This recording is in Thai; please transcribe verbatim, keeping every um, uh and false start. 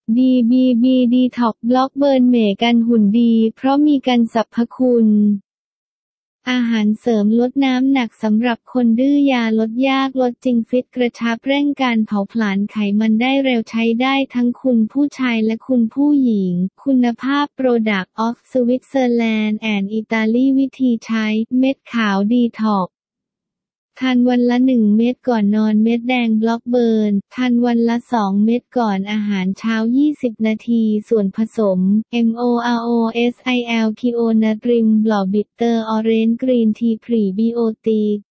ดี บี บี Detox บล็อกเบิร์นเมกันหุ่นดีเพราะมีกันสรรพคุณอาหารเสริมลดน้ำหนักสำหรับคนดื้อยาลดยากลดจริงฟิตกระชับเร่งการเผาผลาญไขมันได้เร็วใช้ได้ทั้งคุณผู้ชายและคุณผู้หญิงคุณภาพ Product of Switzerland and Italy วิธีใช้เม็ดขาวดีท็อกซ์ทานวันละหนึ่งเม็ดก่อนนอนเม็ดแดงบล็อกเบิร์นทานวันละสองเม็ดก่อนอาหารเช้ายี่สิบนาทีส่วนผสม เอ็ม โอ อาร์ โอ เอส ไอ แอล คิโอนาตริมบลอบิเตอร์ออเรนจ์กรีนทีพรีบิโอติก